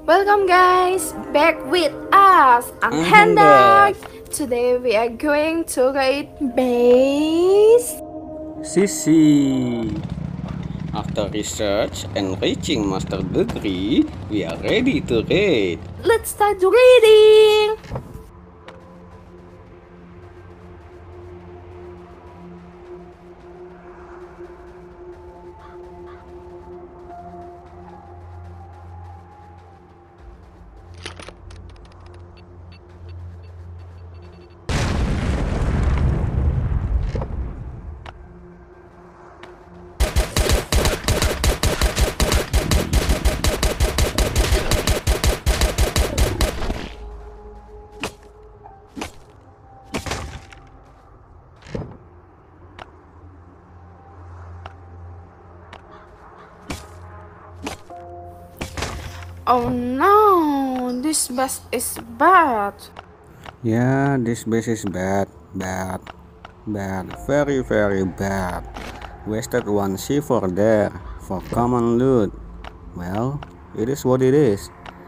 Welcome guys, back with us, Anhendart. Today we are going to raid base Syssy. After research and reaching master degree, we are ready to raid. Let's start reading. Oh no, this base is bad. Yeah, this base is bad, very bad. Wasted one C4 there for common loot. Well, it is what it is.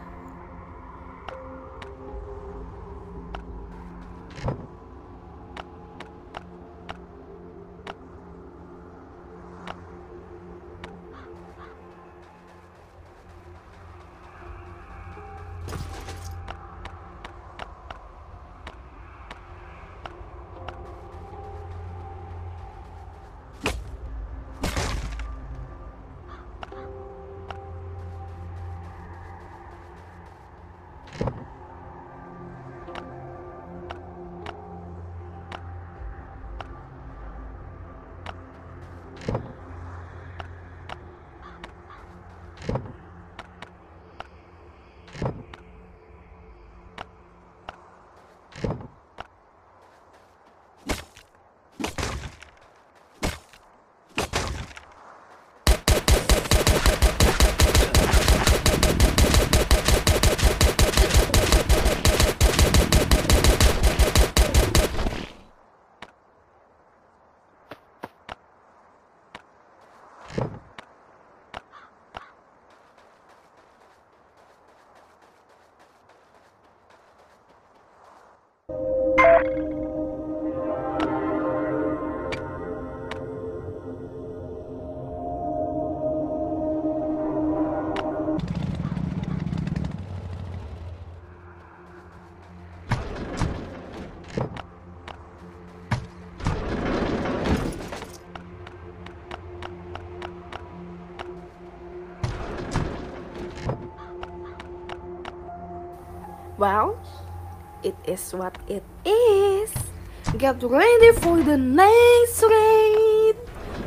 Well, it is what it is. Get ready for the next raid.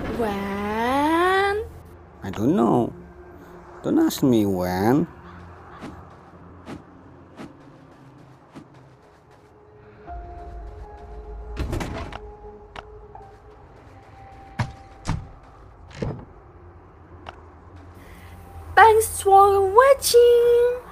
When? I don't know. Don't ask me when. Thanks for watching.